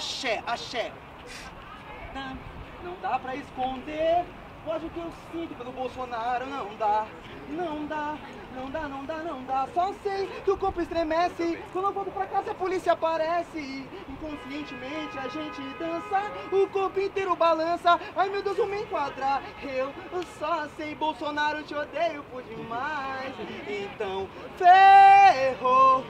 axé, axé. Não dá pra esconder o ódio que eu sinto pelo Bolsonaro, não dá. Não dá, não dá, não dá, não dá. Só sei que o corpo estremece quando eu volto pra casa a polícia aparece. Inconscientemente a gente dança, o corpo inteiro balança. Ai meu Deus, vou me enquadrar. Eu só sei, Bolsonaro, te odeio por demais. Então ferrou,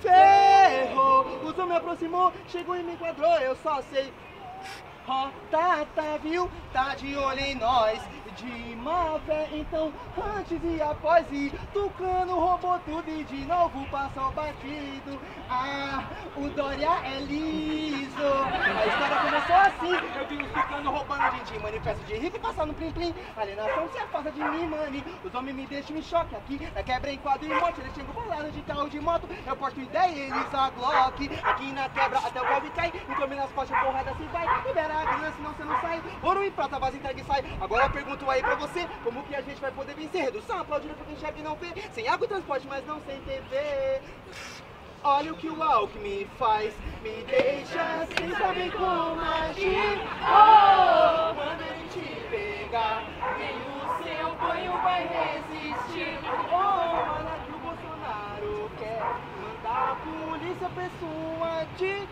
ferrou. O som me aproximou, chegou e me enquadrou. Eu só sei. Ó, tá, viu? Tá de olho em nós. De má fé, então, antes e após. E Tucano roubou tudo e de novo passou batido. Ah, o Dória é liso. A história começou assim. Eu vi os Tucano roubando gente, manifesto de rico e passando plim-plim. Alienação se afasta de mim, mano. Os homens me deixam em choque aqui. Na quebra em quadro e morte. Eles chegam bolado de carro de moto. Eu posto ideia e eles a Glock. Aqui na quebra até o golpe cai. Encome nas costas, porrada assim vai. Libera a grana, senão você não sai. Ouro e prata, base entrega e sai. Agora eu pergunto aí pra você, como que a gente vai poder vencer? Redução, aplaudir pra quem enxerga e não vê. Sem água e transporte, mas não sem TV. Olha o que o Alckmin faz, me deixa sem saber como agir. Oh, quando ele te pegar, nem o seu banho vai resistir. Oh, olha que o Bolsonaro quer mandar a polícia persuadir.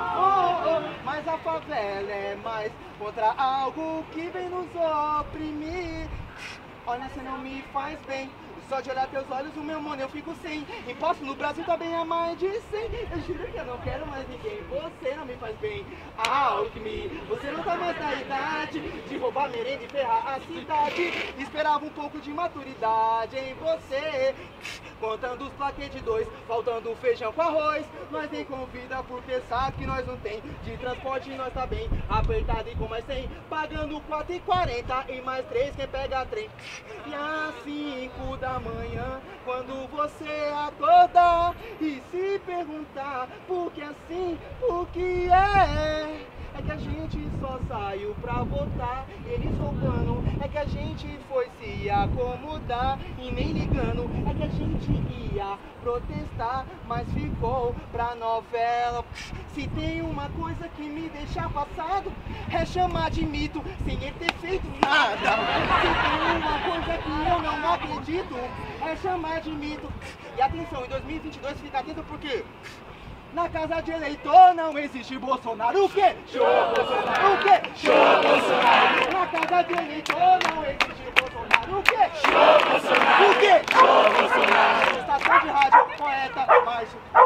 Mas a favela é mais contra algo que vem nos oprimir. Olha, você não me faz bem. Só de olhar teus olhos, o meu mano, eu fico sem. Imposto no Brasil tá bem a mais de 100. Eu juro que eu não quero mais ninguém. Você não me faz bem. Alckmin, você não tá mais na idade de roubar merenda e ferrar a cidade. Esperava um pouco de maturidade em você. Contando os plaquês de 2, faltando feijão com arroz. Nós nem convida porque sabe que nós não tem. De transporte nós tá bem apertado e com mais 100. Pagando 4,40 e mais 3 quem pega trem. E às 5 da manhã, quando você acordar e se perguntar por que assim, o que é que a gente só saiu pra votar, eles roubando, é que a gente foi se acomodar e nem ligando, é que a gente ia protestar, mas ficou pra novela. Se tem uma coisa que me deixa passado, é chamar de mito, sem ele ter feito nada. Se tem uma coisa que eu não acredito, é chamar de mito. E atenção, em 2022 fica atento porque na casa de eleitor não existe Bolsonaro. O quê? Show Bolsonaro. O quê? Show Bolsonaro. Na casa de eleitor não existe Bolsonaro. O quê? Show Bolsonaro. O quê? Show Bolsonaro. Estação de rádio, poeta, Márcio.